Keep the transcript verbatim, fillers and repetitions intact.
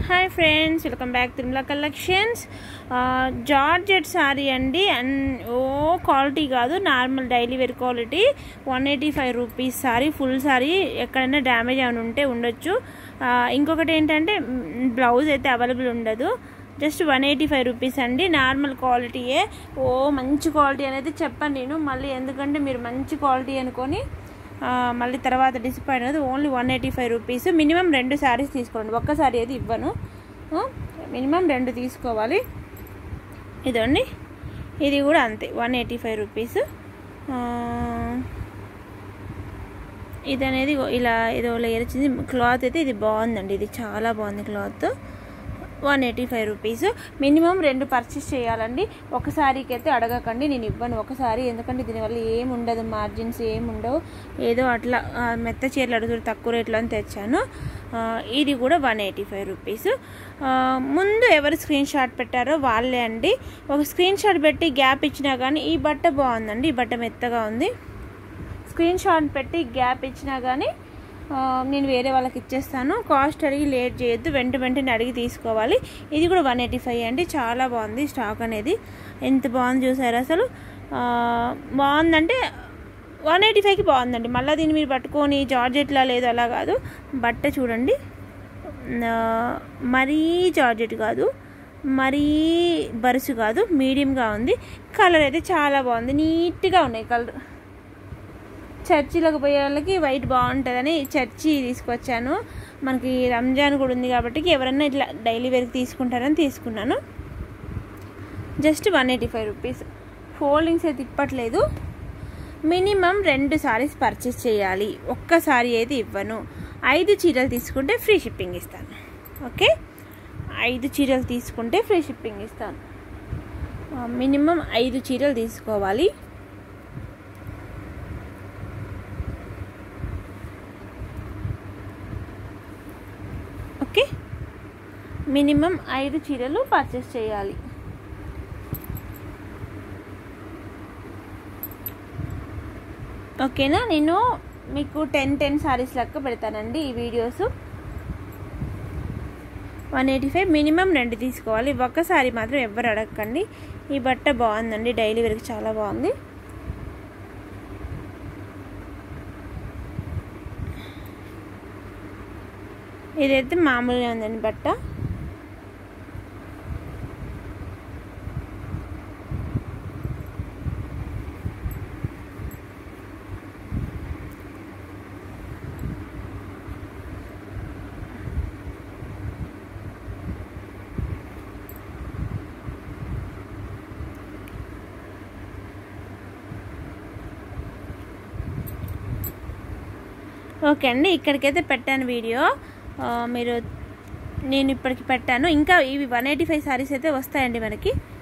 Hi friends, welcome back Tirumala collections. Georgette sari అండి. And ఓ quality కాదు, normal daily wear quality. One eighty five rupees sari, full sari. ఎక్కడైనా damage ఏమైనా ఉంటే ఉండొచ్చు. ఇంకొకటి ఏంటంటే బ్లౌజ్ అయితే అవైలబుల్ ఉండదు. Just one eighty five rupees అండి, నార్మల్ క్వాలిటీయే. ఓ మంచి క్వాలిటీ అనేది చెప్పండి నేను మళ్ళీ, ఎందుకంటే మీరు మంచి క్వాలిటీ అనుకొని మళ్ళీ తర్వాత డిసప్పాయింట్ అనేది. Only one eighty five rupees. Minimum రెండు శారీస్ తీసుకోండి, ఒక్క శారీ అయితే ఇవ్వను. మినిమం రెండు తీసుకోవాలి. ఇదండి, ఇది కూడా అంతే, వన్ ఎయిటీ ఫైవ్ రూపీస్. ఇది అనేది ఇలా ఏదో లేయర్ వచ్చింది. క్లాత్ అయితే ఇది బాగుందండి, ఇది చాలా బాగుంది cloth. One eighty five rupees. Minimum రెండు పర్చేస్ చేయాలండి. ఒక సారీకి అయితే అడగకండి, నేను ఇవ్వను ఒకసారి, ఎందుకంటే దీనివల్ల ఏమి ఉండదు, మార్జిన్స్ ఏమి ఉండవు. ఏదో అట్లా మెత్త చీరలు అడుగుతారు తక్కువ రేట్లో అని తెచ్చాను. ఇది కూడా వన్ ఎయిటీ ఫైవ్ రూపీస్. ముందు ఎవరు స్క్రీన్ షాట్ పెట్టారో వాళ్ళే అండి. ఒక స్క్రీన్ షాట్ పెట్టి గ్యాప్ ఇచ్చినా కానీ ఈ బట్ట బాగుందండి, ఈ బట్ట మెత్తగా ఉంది. స్క్రీన్ షాట్ పెట్టి గ్యాప్ ఇచ్చినా కానీ నేను వేరే వాళ్ళకి ఇచ్చేస్తాను. కాస్ట్ అడిగి లేట్ చేయొద్దు, వెంట వెంటనే అడిగి తీసుకోవాలి. ఇది కూడా వన్ ఎయిటీ ఫైవ్ అండి, చాలా బాగుంది స్టాక్ అనేది. ఎంత బాగుంది చూసారు అసలు. బాగుందంటే వన్ ఎయిటీ ఫైవ్కి బాగుందండి. మళ్ళీ దీన్ని మీరు పట్టుకొని జార్జెట్లా లేదు అలా కాదు. బట్ట చూడండి, మరీ జార్జెట్ కాదు, మరీ బరుసు కాదు, మీడియంగా ఉంది. కలర్ అయితే చాలా బాగుంది, నీట్గా ఉన్నాయి కలర్. చర్చిలకు పోయే వాళ్ళకి వైట్ బాగుంటుందని చర్చి తీసుకొచ్చాను. మనకి రంజాన్ కూడా ఉంది కాబట్టి ఎవరన్నా ఇట్లా డైలీ వేర్కి తీసుకుంటారని తీసుకున్నాను. Just one eighty five rupees. Foldings అయితే ఇప్పట్లేదు. మినిమం రెండు సారీస్ పర్చేస్ చేయాలి, ఒక్క సారీ అయితే ఇవ్వను. ఐదు చీరలు తీసుకుంటే ఫ్రీ షిప్పింగ్ ఇస్తాను. ఓకే, ఐదు చీరలు తీసుకుంటే ఫ్రీ షిప్పింగ్ ఇస్తాను. మినిమం ఐదు చీరలు తీసుకోవాలి. ఓకే, మినిమం ఐదు చీరలు పర్చేస్ చేయాలి. ఓకేనా, నేను మీకు టెన్ టెన్ సారీస్ లెక్క పెడతానండి ఈ videos. One eighty five minimum రెండు తీసుకోవాలి. ఒక్క సారీ మాత్రం ఎవ్వరు అడగకండి. ఈ బట్ట బాగుందండి, డైలీ వేర్కి చాలా బాగుంది. ఇదైతే మామూలుగా ఉందండి బట్ట. ఓకే అండి, ఇక్కడికైతే పెట్టాను వీడియో. మీరు నేను ఇప్పటికి పెట్టాను. ఇంకా ఇవి వన్ ఎయిటీ ఫైవ్ సారీస్ అయితే వస్తాయండి మనకి.